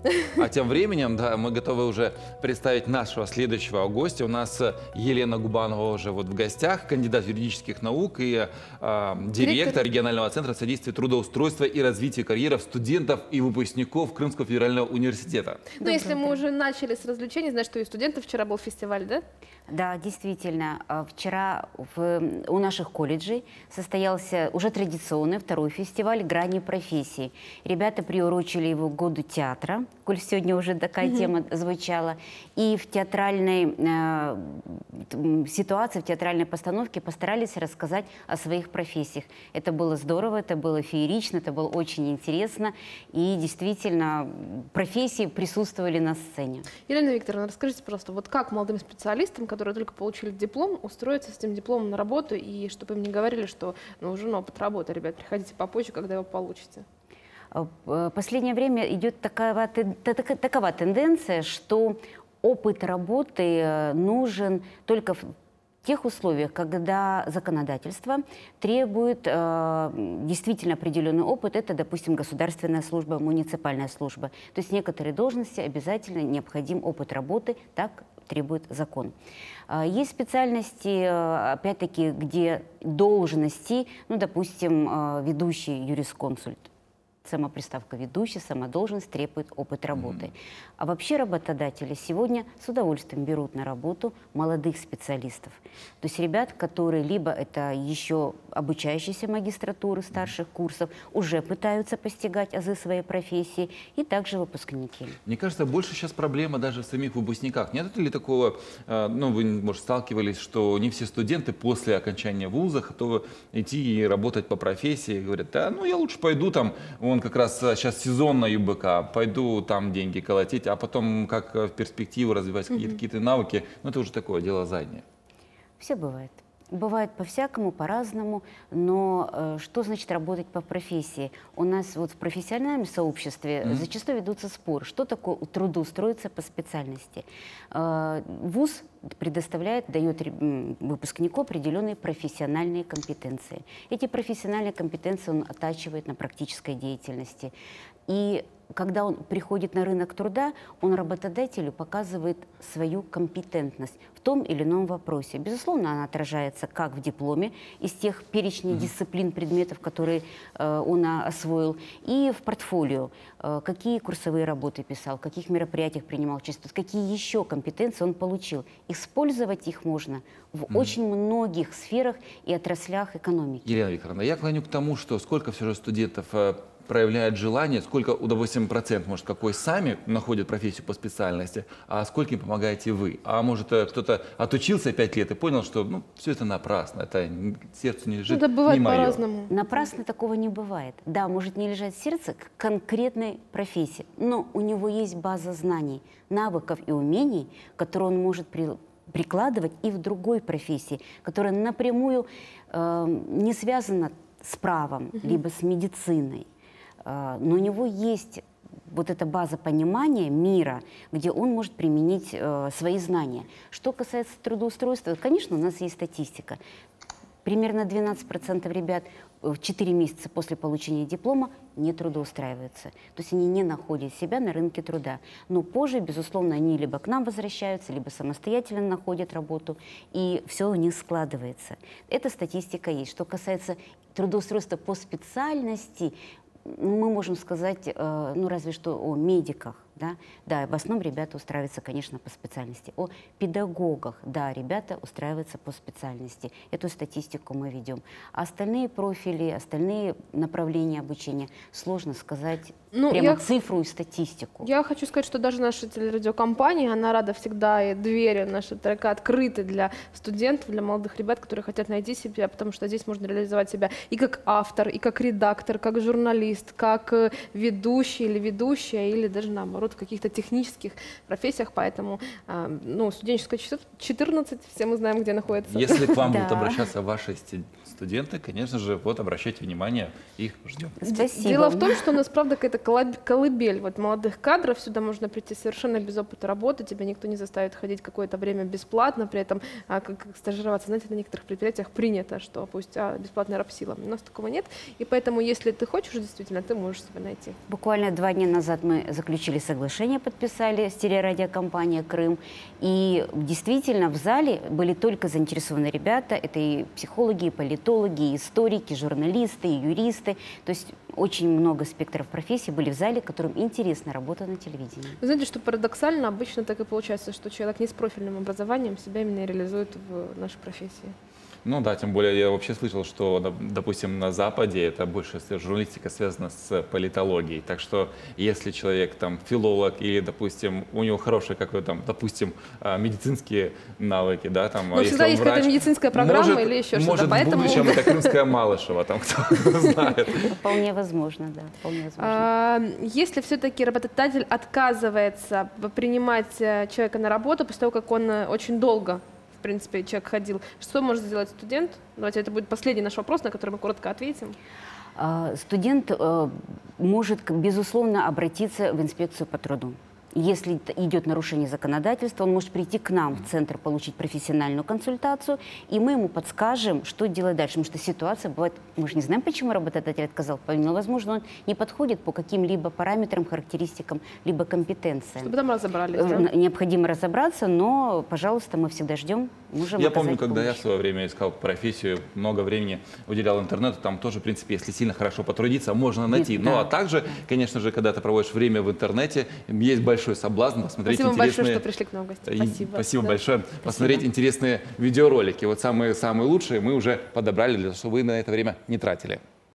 А тем временем, да, мы готовы уже представить нашего следующего гостя. У нас Елена Губанова уже вот в гостях, кандидат юридических наук и директор регионального центра содействия трудоустройства и развития карьеры студентов и выпускников Крымского федерального университета. Ну, если мы уже начали с развлечений, знаешь, что и студентов вчера был фестиваль, да? Да, действительно. Вчера у наших колледжей состоялся уже традиционный второй фестиваль «Грани профессий». Ребята приурочили его к году театра, коль сегодня уже такая тема звучала. И в театральной ситуации, в театральной постановке постарались рассказать о своих профессиях. Это было здорово, это было феерично, это было очень интересно. И действительно, профессии присутствовали на сцене. Елена Викторовна, расскажите просто, вот как молодым специалистам, которые только получили диплом, устроиться с этим дипломом на работу, и чтобы им не говорили, что нужен опыт работы, ребят, приходите попозже, когда его получите. В последнее время идет такова тенденция, что опыт работы нужен только в тех условиях, когда законодательство требует действительно определенный опыт. Это, допустим, государственная служба, муниципальная служба. То есть некоторые должности обязательно необходим опыт работы, так требует закон. Есть специальности, опять-таки, где должности, ну, допустим, ведущий юрисконсульт. Сама приставка «ведущий», сама должность требует опыт работы. А вообще работодатели сегодня с удовольствием берут на работу молодых специалистов. То есть ребят, которые либо это еще обучающиеся магистратуры старших курсов, уже пытаются постигать азы своей профессии, и также выпускники. Мне кажется, больше сейчас проблема даже в самих выпускниках. Нет ли такого, ну, вы, может, сталкивались, что не все студенты после окончания вуза готовы идти и работать по профессии, говорят, да, ну, я лучше пойду там, он как раз сейчас сезон на ЮБК, пойду там деньги колотить, а потом как в перспективу развивать какие-то навыки, ну это уже такое дело заднее. Все бывает. Бывает по-всякому, по-разному, но что значит работать по профессии? У нас вот в профессиональном сообществе зачастую ведутся споры, что такое трудоустроиться по специальности. ВУЗ предоставляет, дает выпускнику определенные профессиональные компетенции. Эти профессиональные компетенции он оттачивает на практической деятельности. И когда он приходит на рынок труда, он работодателю показывает свою компетентность в том или ином вопросе. Безусловно, она отражается как в дипломе, из тех перечней дисциплин, предметов, которые он освоил, и в портфолио, какие курсовые работы писал, в каких мероприятиях принимал участие, какие еще компетенции он получил. Использовать их можно в очень многих сферах и отраслях экономики. Елена Викторовна, я клоню к тому, что сколько все же студентов проявляет желание, сколько, допустим, процент, может, какой сами находят профессию по специальности, а сколько им помогаете вы? А может, кто-то отучился 5 лет и понял, что ну, все это напрасно, это сердцу не лежит, это бывает не мое. по-разному. Напрасно такого не бывает. Да, может не лежать сердце к конкретной профессии, но у него есть база знаний, навыков и умений, которые он может прикладывать и в другой профессии, которая напрямую не связана с правом, либо с медициной. Но у него есть вот эта база понимания мира, где он может применить свои знания. Что касается трудоустройства, конечно, у нас есть статистика. Примерно 12% ребят в 4 месяца после получения диплома не трудоустраиваются. То есть они не находят себя на рынке труда. Но позже, безусловно, они либо к нам возвращаются, либо самостоятельно находят работу, и все у них складывается. Эта статистика есть. Что касается трудоустройства по специальности, мы можем сказать, ну, разве что о медиках, да? Да, в основном ребята устраиваются, конечно, по специальности. О педагогах, да, ребята устраиваются по специальности. Эту статистику мы ведем. А остальные профили, остальные направления обучения, сложно сказать прямо цифру и статистику. Я хочу сказать, что даже наша телерадиокомпания, она рада всегда, и двери наши трека открыты для студентов, для молодых ребят, которые хотят найти себя, потому что здесь можно реализовать себя и как автор, и как редактор, как журналист, как ведущий или ведущая, или даже наоборот в каких-то технических профессиях, поэтому ну, студенческая 14, все мы знаем, где находится. Если к вам будут обращаться ваши студенты, конечно же, вот обращайте внимание, их ждем. Спасибо. Дело в том, что у нас, правда, какая-то колыбель вот молодых кадров, сюда можно прийти совершенно без опыта работы, тебя никто не заставит ходить какое-то время бесплатно, при этом как стажироваться. Знаете, на некоторых предприятиях принято, что пусть бесплатная рабсила. У нас такого нет, и поэтому, если ты хочешь, действительно, ты можешь себя найти. Буквально 2 дня назад мы заключили соглашение соглашение подписали с телерадиокомпанией «Крым». И действительно в зале были только заинтересованные ребята. Это и психологи, и политологи, и историки, журналисты, и юристы. То есть очень много спектров профессий были в зале, которым интересна работа на телевидении. Вы знаете, что парадоксально обычно так и получается, что человек не с профильным образованием себя именно реализует в нашей профессии. Ну да, тем более я вообще слышал, что, допустим, на Западе это больше журналистика связана с политологией. Так что если человек там филолог или, допустим, у него хорошие, какой-то там, допустим, медицинские навыки, да, там, но всегда есть какая-то медицинская программа или еще что-то. Может, поэтому... в будущем это крымская Малышева, там кто знает. Вполне возможно, да, вполне возможно. Если все-таки работодатель отказывается принимать человека на работу после того, как он очень долго, в принципе, человек ходил, что может сделать студент? Давайте, это будет последний наш вопрос, на который мы коротко ответим. Студент может, безусловно, обратиться в инспекцию по труду. Если идет нарушение законодательства, он может прийти к нам в центр, получить профессиональную консультацию, и мы ему подскажем, что делать дальше. Потому что ситуация бывает, мы же не знаем, почему работодатель отказал. Возможно, он не подходит по каким-либо параметрам, характеристикам, либо компетенциям. Чтобы там разобрались, да? Необходимо разобраться, но, пожалуйста, мы всегда ждем. Я помню, когда я в свое время искал профессию, много времени уделял интернету, там тоже, в принципе, если сильно хорошо потрудиться, можно найти. Ну, а также, конечно же, когда ты проводишь время в интернете, есть большой соблазн посмотреть интересные... Спасибо большое, что пришли к нам в гости. Спасибо. Спасибо большое. Посмотреть интересные видеоролики. Вот самые лучшие мы уже подобрали, для того, чтобы вы на это время не тратили.